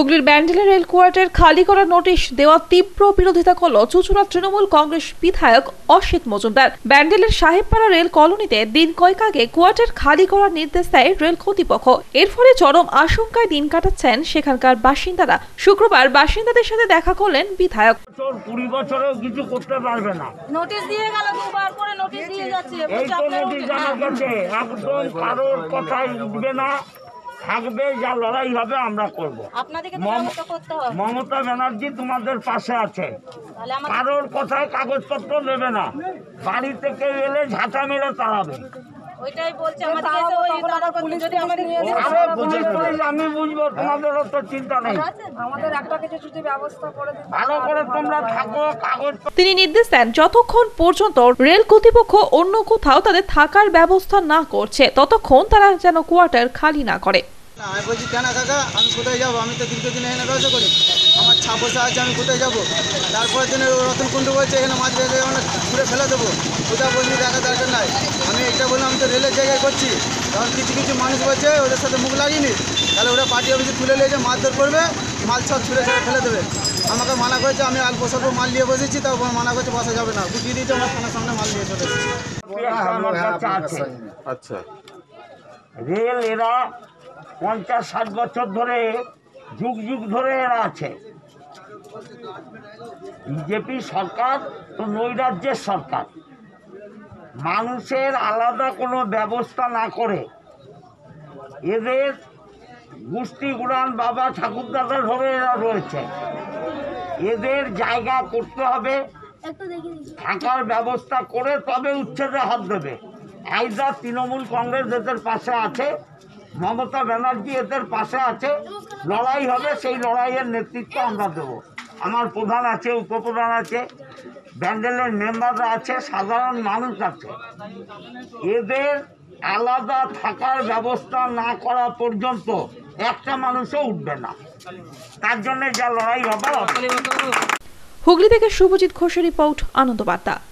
হুগলির ব্যান্ডেলের rail quarter খালি করার নোটিশ দেওয়া তীব্র বিরোধিতা করল চুঁচুড়া তৃণমূল কংগ্রেস বিধায়ক অসিত মজুমদার। ব্যান্ডেলের সাহেবপাড়া রেল কলোনিতে দিন কয়েক আগে কোয়ার্টার খালি করার নির্দেশ দেয় রেল কর্তৃপক্ষ। এর ফলে চরম আশঙ্কায় দিন কাটাচ্ছেন সেখানকার বাসিন্দারা। শুক্রবার বাসিন্দাদের সাথে দেখা করলেন বিধায়ক। 20 বছরেও কিছু করতে পারবে না। নোটিশ দিয়ে গেল, দুবার করে নোটিশ দিয়ে যাচ্ছে। এই তো নোটিশ জানা গেছে, একদম কারোর কথাই উঠবে না, থাকবে যা লড়াই হবে আমরা করব। আপনাদেরকে তো ব্যবস্থা করতে হবে। মমতা ব্যানার্জি তোমাদের পাশে আছে, তাহলে আমাদের কারোর কথায় কাগজপত্র দেবে না, বাড়ি থেকে এলে ঝাঁটা মেরে তাড়াবে। ওইটাই বলছে আমাদের কাছে, ওই দাদা পুলিশ যদি আমাদের নিয়ে যায় আরে পুলিশ আমি বুঝবো, তোমাদেরও তো চিন্তা নেই, আমাদের একটা কিছু যদি ব্যবস্থা করে দিন, ভালো করে তোমরা থাকো। কাগজ তিনি নির্দেশ দেন, যতক্ষণ পর্যন্ত রেল কর্তৃপক্ষ অন্য কোথাও তাদের থাকার ব্যবস্থা না করছে ততক্ষণ তারা যেন কোয়ার্টার খালি না করে। আমি বলছি কেন কাকা, আমি কোথায় যাবো? আমি তো দীর্ঘদিন এখানে ব্যবসা করি, আমার ছাপোসা আছে, আমি কোথায় যাবো? তারপরের দিনে রতন কুণ্ডু বলছে এখানে মাছ বেঁধে অনেক ঘুরে ফেলে দেবো। ওটা বলছি দেখা দরকার নাই, আমি এটা বললাম আমি তো রেলের জায়গায় করছি। কারণ কিছু কিছু মানুষ বলছে ওদের সাথে মুখ লাগিনি, তাহলে ওরা পার্টি অফিসে তুলে নিয়ে যায়, মারধর করবে, মাল সব ছুঁড়ে ছুঁড়ে ফেলে দেবে। আমাকে মানা করেছে, আমি অল্প স্বল্প মাল নিয়ে বসেছি, তাও মানা করছে বসা যাবে না, গুটিয়ে দিয়েছে, আমার থানার সামনে মাল নিয়ে চলে এসেছি। আমার কাছে আছে। আচ্ছা, রেল এরা 50-60 বছর ধরে, যুগ যুগ ধরে এরা আছে। বিজেপি সরকার তো নৈরাজ্যের সরকার, মানুষের আলাদা কোনো ব্যবস্থা না করে এদের গোষ্ঠী উড়ান বাবা ঠাকুরদাদা ধরে এরা রয়েছে। এদের জায়গা করতে হবে, থাকার ব্যবস্থা করে তবে উচ্ছেদে হাত দেবে। আইদার তৃণমূল কংগ্রেস এদের পাশে আছে, মমতা ব্যানার্জি এদের পাশে আছে, লড়াই হবে, সেই লড়াইয়ের নেতৃত্ব আমরা দেবো। আমার প্রধান আছে, উপপ্রধান আছে, ব্যান্ডেলের মেম্বাররা আছে, সাধারণ মানুষ আছে। এদের আলাদা থাকার ব্যবস্থা না করা পর্যন্ত একটা মানুষও উঠবে না, তার জন্য যা লড়াই হবে। হুগলি থেকে শুভজিৎ ঘোষের রিপোর্ট, আনন্দ বার্তা।